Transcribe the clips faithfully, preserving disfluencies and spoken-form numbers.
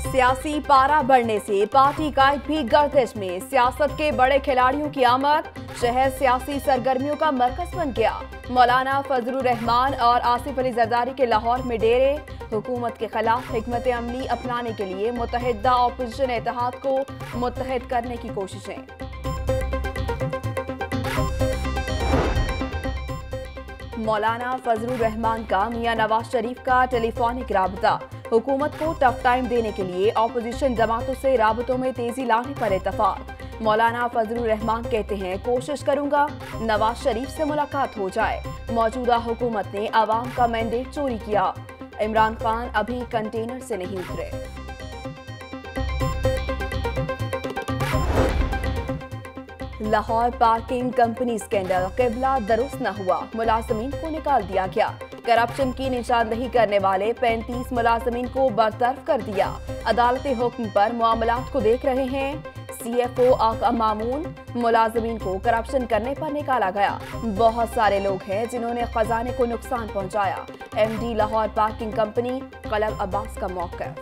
सियासी पारा बढ़ने से पार्टी कायद भी गर्दिश में, सियासत के बड़े खिलाड़ियों की आमद, शहर सियासी सरगर्मियों का मरकज बन गया। मौलाना फजलुर रहमान और आसिफ अली जरदारी के लाहौर में डेरे, हुकूमत के खिलाफ हिकमत अमली अपनाने के लिए मुत्तहिदा ऑपोजिशन इत्तेहाद को मुत्तहिद करने की कोशिशें। मौलाना फजलुर रहमान का मियां नवाज शरीफ का टेलीफोनिक राबता, हुकूमत को टफ टाइम देने के लिए ऑपोजिशन जमातों से राबतों में तेजी लाने पर इत्तफाक। मौलाना फजलुर रहमान कहते हैं, कोशिश करूंगा नवाज शरीफ से मुलाकात हो जाए। मौजूदा हुकूमत ने अवाम का मैंडेट चोरी किया। इमरान खान अभी कंटेनर से नहीं उतरे। लाहौर पार्किंग कंपनी स्कैंडल, किबला दुरुस्त न हुआ, मुलाजमीन को निकाल दिया गया। करप्शन की निशानदेही करने वाले पैंतीस मुलाजमीन को बरतरफ कर दिया। अदालती हुक्म पर मामलात को देख रहे हैं। सीएफओ आका मामून, मुलाजमीन को करप्शन करने पर निकाला गया। बहुत सारे लोग हैं जिन्होंने खजाने को नुकसान पहुंचाया। एमडी लाहौर पार्किंग कंपनी कलम अब्बास का मौक़िफ़।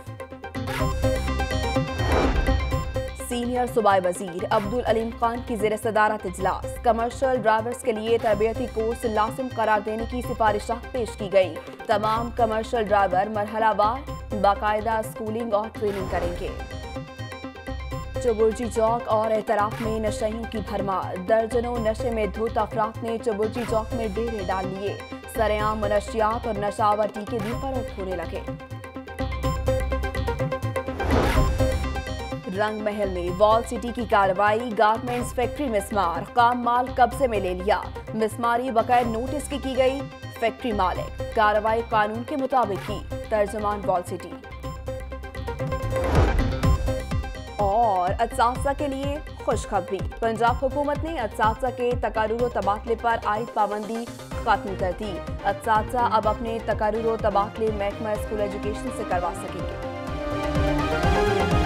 सीनियर सूबाई वजीर अब्दुल अलीम खान की ज़ेर सदारत इजलास, कमर्शियल ड्राइवर्स के लिए तरबियती कोर्स लाजिम करार देने की सिफारिशात पेश की गई। तमाम कमर्शियल ड्राइवर मरहलावार बाकायदा स्कूलिंग और ट्रेनिंग करेंगे। चुबुर्जी चौक और एतराफ में नशेइयों की भरमार, दर्जनों नशे में धुत अफराद ने चुबुर्जी चौक में डेरे डाल लिए। सरेआम मनशियात और नशावर टीके भी फरोख्त होने लगे। रंग महल में वॉल सिटी की कार्रवाई, गारमेंट्स फैक्ट्री मिसमार, काम माल कब्जे में ले लिया। मिसमारी बगैर नोटिस की की गई। फैक्ट्री मालिक, कार्रवाई कानून के मुताबिक की। तर्जमान वॉल सिटी। और असातिज़ा के लिए खुशखबरी, पंजाब हुकूमत ने असातिज़ा के तकारुर तबादले पर आयद पाबंदी खत्म कर दी। असातिज़ा अब अपने तकारुर तबादले महकमा स्कूल एजुकेशन से करवा सकेंगे।